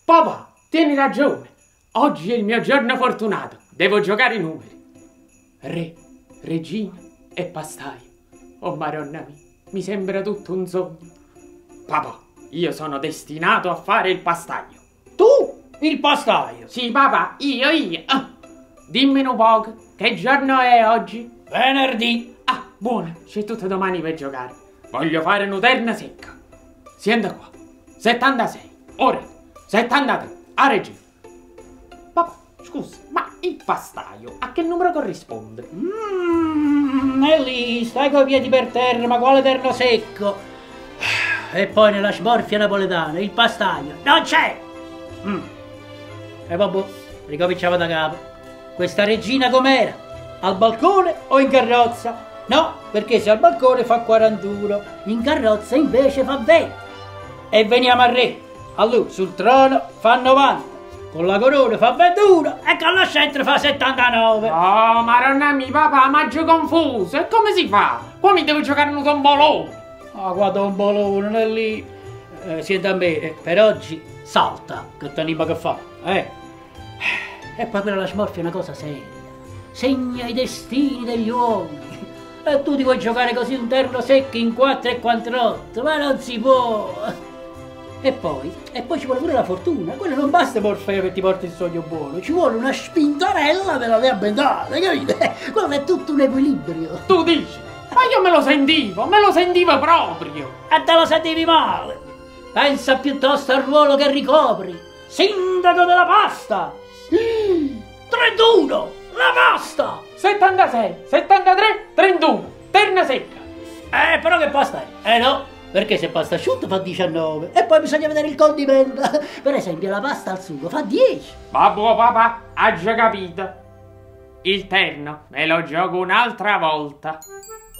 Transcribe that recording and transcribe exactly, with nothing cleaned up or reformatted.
Papà, tieni ragione. Oggi è il mio giorno fortunato. Devo giocare i numeri. Re, regina e pastaio. Oh Madonna mia, mi sembra tutto un sogno. Papà, io sono destinato a fare il pastaio. Tu? Il pastaio? Sì, papà, io, io. Ah. Dimmi un po', che giorno è oggi? Venerdì. Ah, buono, c'è tutto domani per giocare. Voglio fare un'uterna secca. Senta qua. settantasei. Ora. settantatré. A regina. Papà, scusa, ma il pastaio a che numero corrisponde? Mmm, è lì, stai coi piedi per terra, ma quale terno secco? E poi nella smorfia napoletana, il pastaio, non c'è! Mm. E vabbè, ricominciamo da capo. Questa regina com'era? Al balcone o in carrozza? No, perché se al balcone fa quarantuno, in carrozza invece fa venti. E veniamo al re. A lui sul trono fa novanta, con la corona fa ventuno e con lo scettro fa settantanove. Oh, Madonna mia, papà, maggio confuso. E come si fa? Poi mi devo giocare un tombolone. Ah, oh, guarda un bolone, non è lì. Eh, siete a me, eh, per oggi salta, che t'anima che fa, eh. E poi quella la smorfia è una cosa seria. Segna i destini degli uomini. E tu ti vuoi giocare così un terno secco in quattro e quattr'otto, ma non si può. E poi, e poi ci vuole pure la fortuna. Quello non basta Morfeo che ti porta il sogno buono, ci vuole una spintarella per la rea bendata, capite? Quello è tutto un equilibrio. Tu dici? Ma io me lo sentivo, me lo sentivo proprio. E te lo sentivi male. Pensa piuttosto al ruolo che ricopri. Sindaco della pasta. trentuno, la pasta. settantasei, settantatré, trentuno, terna secca. Eh, però che pasta è? Eh no, perché se pasta asciutta fa diciannove. E poi bisogna vedere il condimento. Per esempio la pasta al sugo fa dieci. Babbo papà, ha già capito. Il terno me lo gioco un'altra volta.